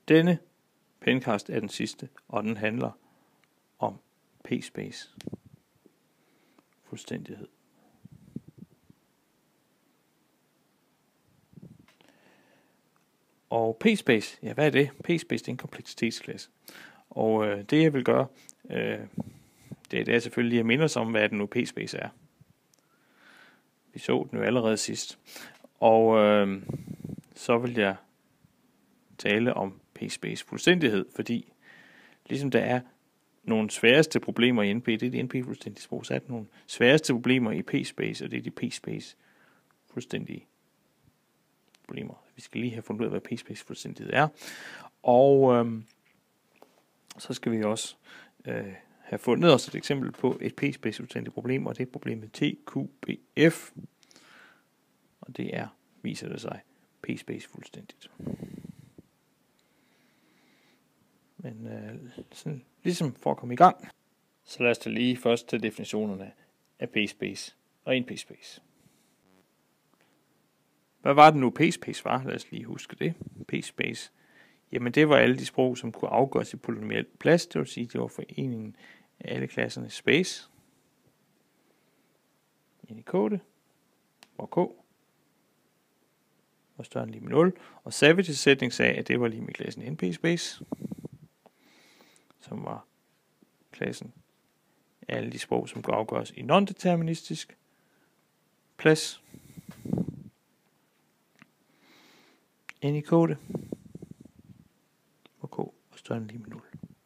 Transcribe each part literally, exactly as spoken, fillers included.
Denne pencast er den sidste, og den handler om p-space. Fuldstændighed. Og p-space, ja, hvad er det? P-space, det er en kompleksitetsklasse. Og øh, det jeg vil gøre, øh, det, det er selvfølgelig at minde os om, hvad det nu p-space er. Vi så den jo allerede sidst. Og øh, så vil jeg tale om p-space fuldstændighed, fordi ligesom der er nogle sværeste problemer i N P, det er de N P-fuldstændighedssprog, så er der nogle sværeste problemer i p-space, og det er de p-space fuldstændige problemer. Vi skal lige have fundet ud af, hvad p-space fuldstændighed er. Og øh, så skal vi også øh, have fundet os et eksempel på et p-space fuldstændigt problem, og det er problemet T Q B F. Og det er, viser det sig, p-space fuldstændigt. Men øh, sådan, ligesom for at komme i gang, så lad os da lige først til definitionerne af p-space og en p-space. Hvad var det nu p-space var? Lad os lige huske det. P-space, jamen det var alle de sprog, som kunne afgøres i polynomial plads, det vil sige, det var foreningen af alle klasserne space, ind i kode, hvor k var større end lige med nul, og Savages sætning sagde, at det var lige med klassen np-space, som var klassen af alle de sprog, som kunne afgøres i non-deterministisk plads, ind i kode, hvor k var større end lige med nul.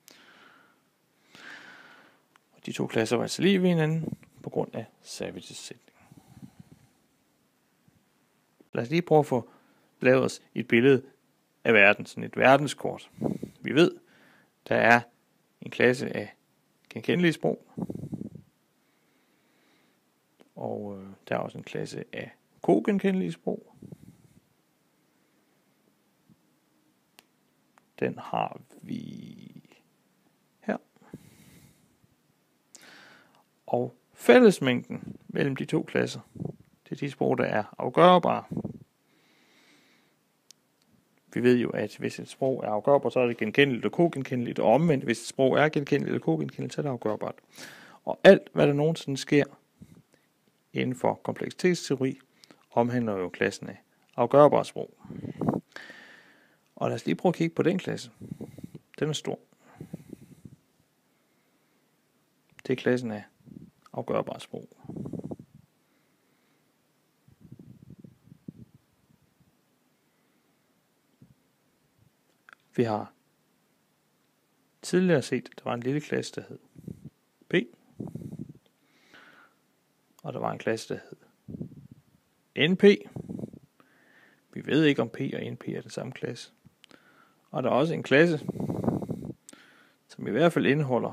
Og de to klasser var altså lige ved hinanden på grund af Savages sætning. Lad os lige prøve at få lavet os et billede af verden, sådan et verdenskort. Vi ved, der er en klasse af genkendelige sprog, og øh, der er også en klasse af kogenkendelige sprog. Den har vi her. Og fællesmængden mellem de to klasser, det er de sprog, der er afgørbare. Vi ved jo, at hvis et sprog er afgørbart, så er det genkendeligt og kogenkendeligt, og omvendt, hvis et sprog er genkendeligt eller kogenkendeligt, så er det afgørbart. Og alt, hvad der nogensinde sker inden for kompleksitetsteori, omhandler jo klassen af afgørbare sprog. Og lad os lige prøve at kigge på den klasse. Den er stor. Det er klassen af afgørbare sprog. Vi har tidligere set, at der var en lille klasse, der hed P. Og der var en klasse, der hed N P. Vi ved ikke, om P og N P er den samme klasse. Og der er også en klasse, som i hvert fald indeholder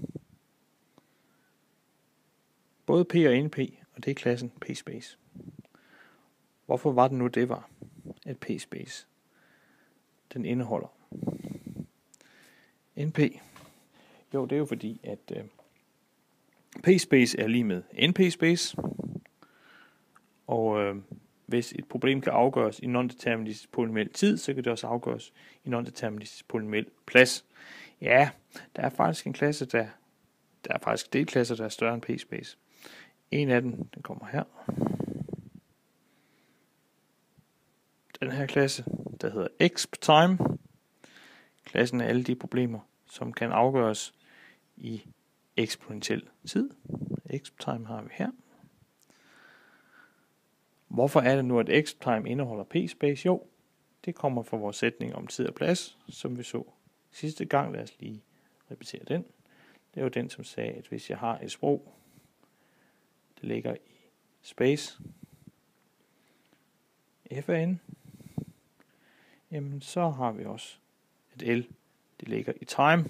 både P og N P, og det er klassen p-space. Hvorfor var det nu det var, at p-space den indeholder N P? Jo, det er jo fordi, at øh, p-space er lige med np-space, og øh, hvis et problem kan afgøres i non-deterministisk polynomial tid, så kan det også afgøres i non-deterministisk polynomial plads. Ja, der er faktisk en klasse, der, der er faktisk delklasser, der er større end p-space. En af dem, den kommer her. Den her klasse, der hedder exp-time. Klassen af alle de problemer, som kan afgøres i eksponentiel tid. Exp-time har vi her. Hvorfor er det nu, at exp-time indeholder p-space? Jo, det kommer fra vores sætning om tid og plads, som vi så sidste gang. Lad os lige repetere den. Det er jo den, som sagde, at hvis jeg har et sprog, det ligger i space f af n, jamen så har vi også et L, det ligger i time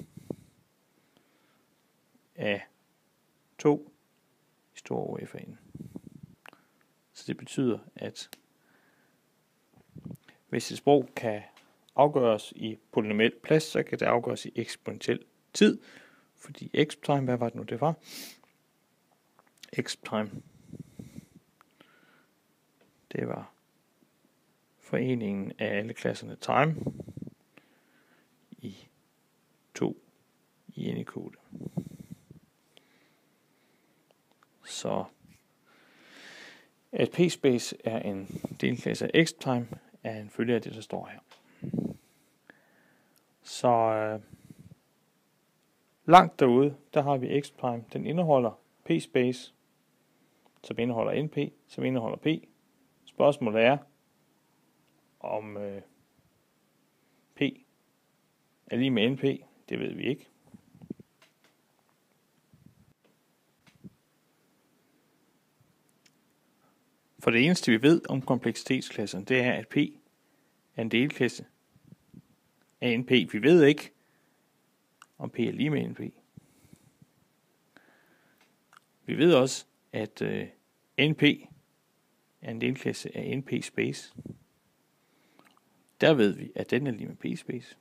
af to i store over f af n. Så det betyder, at hvis et sprog kan afgøres i polynomial plads, så kan det afgøres i eksponentiel tid, fordi exp-time, hvad var det nu det var? Exp-time, det var foreningen af alle klasserne time i Anycode. Så at pspace er en delklasse af xtime er en følge af det, der står her. Så øh, langt derude, der har vi xtime. Den indeholder pspace, som indeholder np, som indeholder p. Spørgsmålet er, om øh, p er lige med np. Det ved vi ikke. For det eneste, vi ved om kompleksitetsklassen, det er, at p er en delklasse af np. Vi ved ikke, om p er lige med np. Vi ved også, at øh, np er en delklasse af np space. Der ved vi, at den er lige med p space.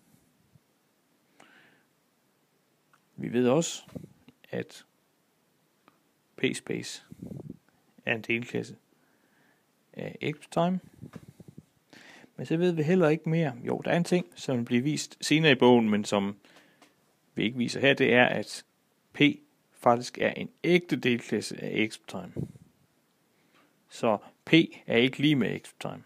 Vi ved også, at p space er en delklasse af xtime. Men så ved vi heller ikke mere. Jo, der er en ting, som bliver vist senere i bogen, men som vi ikke viser her, det er, at p faktisk er en ægte delklasse af xtime. Så p er ikke lige med xtime.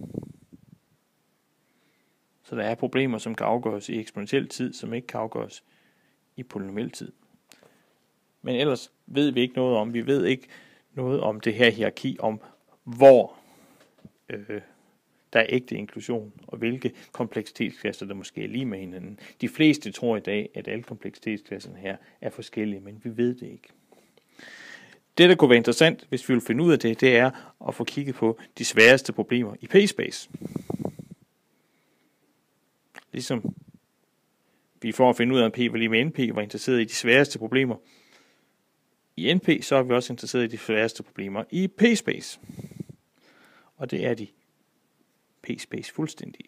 Så der er problemer, som kan afgøres i eksponentiel tid, som ikke kan afgøres i polynomial tid. Men ellers ved vi ikke noget om, vi ved ikke noget om det her hierarki, om hvor øh, der er ægte inklusion, og hvilke kompleksitetsklasser, der måske er lige med hinanden. De fleste tror i dag, at alle kompleksitetsklasserne her er forskellige, men vi ved det ikke. Det, der kunne være interessant, hvis vi vil finde ud af det, det er at få kigget på de sværeste problemer i pspace. Ligesom vi for at finde ud af, om p var lige med np, var interesseret i de sværeste problemer i np, så er vi også interesseret i de sværeste problemer i pspace. Og det er de pspace fuldstændige.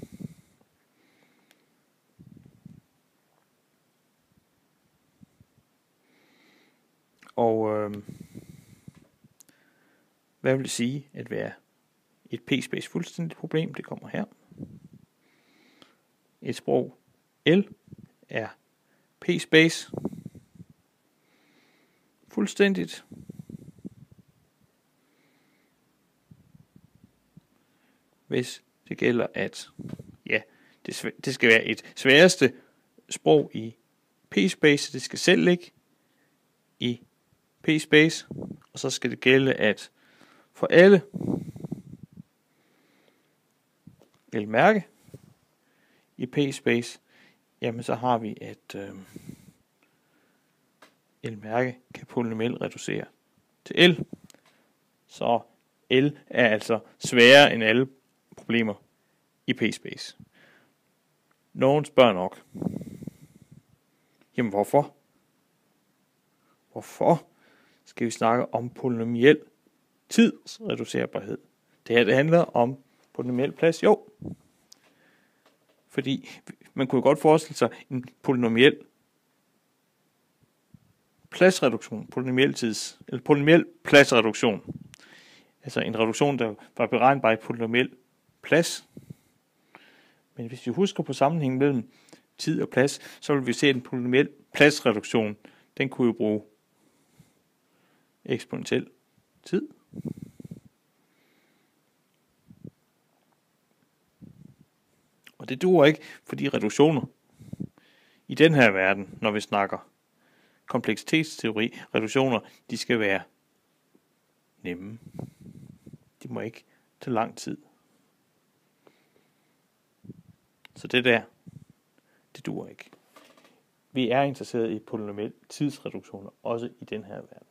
Og øh, hvad vil det sige at være et pspace fuldstændigt problem? Det kommer her. Et sprog L er pspace fuldstændigt. Hvis det gælder, at ja, det, det skal være et sværeste sprog i pspace, det skal selv ligge i pspace, og så skal det gælde, at for alle L-mærke i pspace, jamen så har vi, at øh, L-mærke kan polynomielt reducere til L. Så L er altså sværere end alle problemer i pspace. Nogen spørger nok, jamen hvorfor? Hvorfor skal vi snakke om polynomiel tidsreducerbarhed? Det her det handler om polynomiel plads. Jo, fordi man kunne godt forestille sig en polynomiel pladsreduktion, polynomiel tids, eller polynomiel pladsreduktion. Altså en reduktion, der var beregnet by polynomiel plads. Men hvis vi husker på sammenhængen mellem tid og plads, så vil vi se, at en polynomiel pladsreduktion, den kunne jo bruge eksponentiel tid. Og det duer ikke, fordi reduktioner i den her verden, når vi snakker kompleksitetsteori, reduktioner, de skal være nemme. De må ikke tage lang tid. Så det der, det duer ikke. Vi er interesseret i polynomiel tidsreduktioner, også i den her verden.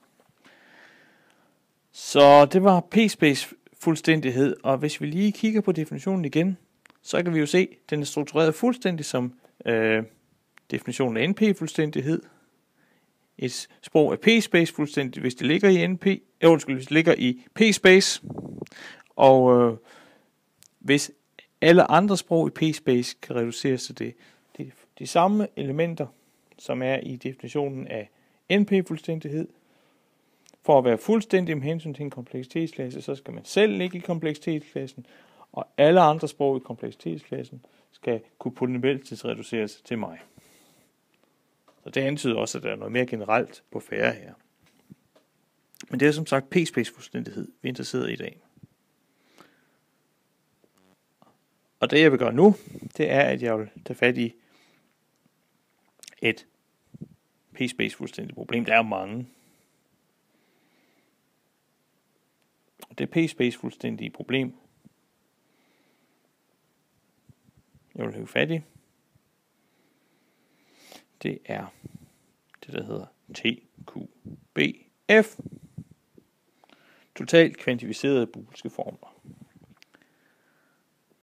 Så det var pspace fuldstændighed, og hvis vi lige kigger på definitionen igen, så kan vi jo se, at den er struktureret fuldstændig som øh, definitionen af np-fuldstændighed. Et sprog er pspace fuldstændigt, hvis det ligger i np, øh, undskyld, hvis det ligger i pspace, og øh, hvis alle andre sprog i pspace kan reduceres til det. Det er de samme elementer, som er i definitionen af np-fuldstændighed. For at være fuldstændig med hensyn til en kompleksitetsklasse, så skal man selv ligge i kompleksitetsklassen, og alle andre sprog i kompleksitetsklassen skal kunne polynomielt reduceres til mig. Så det antyder også, at der er noget mere generelt på færre her. Men det er som sagt p-space fuldstændighed, vi er interesseret i i dag. Og det jeg vil gøre nu, det er, at jeg vil tage fat i et p-space fuldstændigt problem. Der er mange. Og det p-space fuldstændige problem, jeg vil have fat i, det er det, der hedder T Q B F. Totalt kvantificerede boolske formler.